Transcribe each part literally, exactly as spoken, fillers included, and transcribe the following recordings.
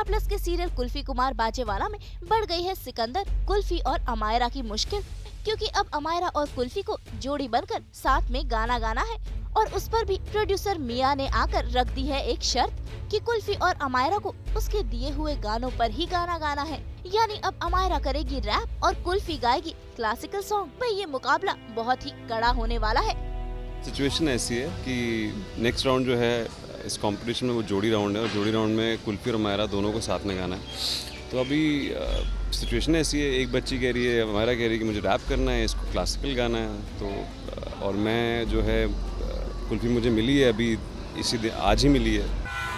Star plus के serial Kulfi Kumar Bajewala में बढ़ गई है सिकंदर, कुल्फी और अमायरा की मुश्किल, क्योंकि अब अमायरा और कुल्फी को जोड़ी बनकर साथ में गाना गाना है और उस पर भी प्रोड्यूसर मिया ने आकर रख दी है एक शर्त कि कुल्फी और अमायरा को उसके दिए हुए गानों पर ही गाना गाना है। यानी अब अमायरा करेगी रैप और कुल्फी गाएगी क्लासिकल सॉन्ग। भाई ये मुकाबला बहुत ही कड़ा होने वाला है। सिचुएशन ऐसी है कि नेक्स्ट राउंड जो है इस कंपटीशन में वो जोड़ी राउंड है और जोड़ी राउंड में कुल्फी और अमायरा दोनों को साथ में गाना है। तो अभी सिचुएशन ऐसी है, एक बच्ची कह रही है, अमायरा कह रही है कि मुझे रैप करना है, इसको क्लासिकल गाना है। तो और मैं जो है कुल्फी मुझे मिली है अभी इसी दिन, आज ही मिली है।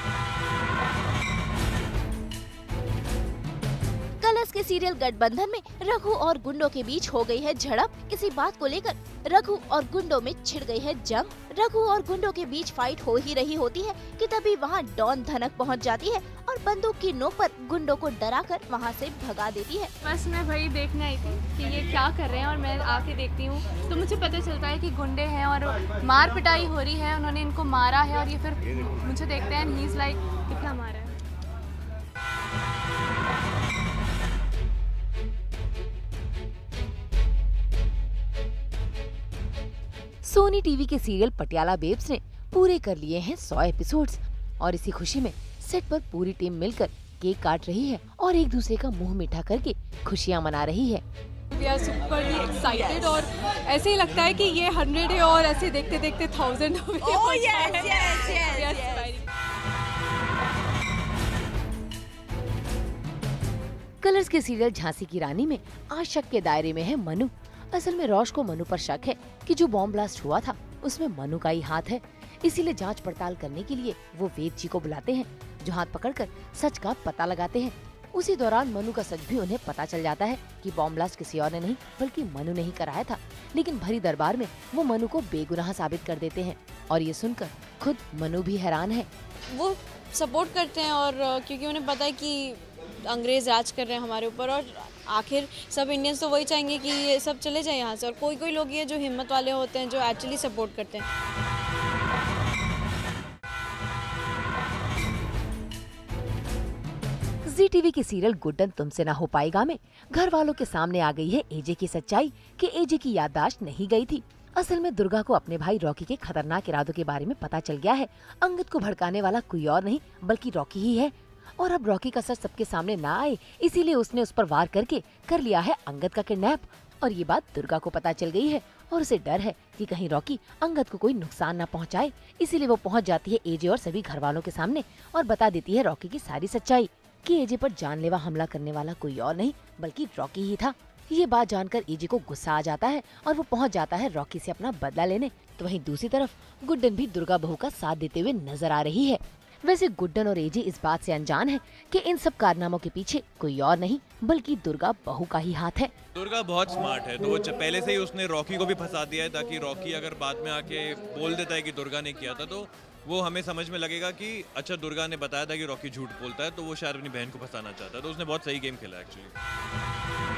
कलर्स के सीरियल गठबंधन में रघु और गुंडों के बीच हो गई है झड़प। इसी बात को लेकर रघु और गुंडों में छिड़ गई है जंग। रघु और गुंडों के बीच फाइट हो ही रही होती है कि तभी वहां डॉन धनक पहुंच जाती है और बंदूक की नोक पर गुंडों को डराकर वहां से भगा देती है। बस मैं वही देखने आई थी कि ये क्या कर रहे हैं और मैं आके देखती हूँ तो मुझे पता चलता है कि गुंडे हैं और मार पिटाई हो रही है, उन्होंने इनको मारा है और ये फिर मुझे देखते हैं ही इज लाइक कितना मारा है। सोनी टीवी के सीरियल पटियाला बेब्स ने पूरे कर लिए हैं सौ एपिसोड्स और इसी खुशी में सेट पर पूरी टीम मिलकर केक काट रही है और एक दूसरे का मुंह मीठा करके खुशियां मना रही है। We are superly excited और ऐसे ही लगता है कि ये हंड्रेड है और ऐसे देखते देखते थाउजेंड हो गए। Oh yes, yes, yes, yes. Colors के सीरियल झांसी की रानी में आज शक के दायरे में है मनु। असल में रोश को मनु पर शक है कि जो बॉम्ब ब्लास्ट हुआ था उसमें मनु का ही हाथ है, इसीलिए जांच पड़ताल करने के लिए वो वेद जी को बुलाते हैं जो हाथ पकड़कर सच का पता लगाते हैं। उसी दौरान मनु का सच भी उन्हें पता चल जाता है कि बॉम्ब ब्लास्ट किसी और ने नहीं बल्कि मनु ने ही कराया था। लेकिन भरी दरबार में वो मनु को बेगुनाह साबित कर देते हैं और ये सुनकर खुद मनु भी हैरान है। वो सपोर्ट करते हैं और क्योंकि उन्हें पता है कि अंग्रेज राज कर रहे हैं हमारे ऊपर और आखिर सब इंडियंस तो वही चाहेंगे कि ये सब चले जाए यहाँ से। और कोई कोई लोग ये जो हिम्मत वाले होते हैं जो एक्चुअली सपोर्ट करते हैं। जी टीवी के सीरियल गुड्डन तुमसे ना हो पाएगा में घर वालों के सामने आ गई है एजे की सच्चाई कि एजे की याददाश्त नहीं गई थी। असल में दुर्गा को अपने भाई रॉकी के खतरनाक इरादों के बारे में पता चल गया है। अंगद को भड़काने वाला कोई और नहीं बल्कि रॉकी ही है और अब रॉकी का सच सबके सामने ना आए इसीलिए उसने उस पर वार करके कर लिया है अंगद का किडनैप। और ये बात दुर्गा को पता चल गई है और उसे डर है कि कहीं रॉकी अंगद को कोई नुकसान न पहुंचाए, इसीलिए वो पहुंच जाती है एजे और सभी घर वालों के सामने और बता देती है रॉकी की सारी सच्चाई कि एजे पर जानलेवा हमला करने वाला कोई और नहीं बल्कि रॉकी ही था। ये बात जानकर एजे को गुस्सा आ जाता है और वो पहुंच जाता है रॉकी से अपना बदला लेने। तो वहीं दूसरी तरफ गुड्डन भी दुर्गा बहू का साथ देते हुए नजर आ रही है। वैसे गुड्डन और एजे इस बात से अनजान है कि इन सब कारनामों के पीछे कोई और नहीं बल्कि दुर्गा बहू का ही हाथ है। दुर्गा बहुत स्मार्ट है, तो वो पहले से ही उसने रॉकी को भी फंसा दिया है ताकि रॉकी अगर बाद में आके बोल देता है कि दुर्गा ने किया था तो वो हमें समझ में लगेगा कि अच्छा दुर्गा ने बताया था कि रॉकी झूठ बोलता है, तो वो शायद अपनी बहन को फंसाना चाहता है। तो उसने बहुत सही गेम खेला एक्चुअली।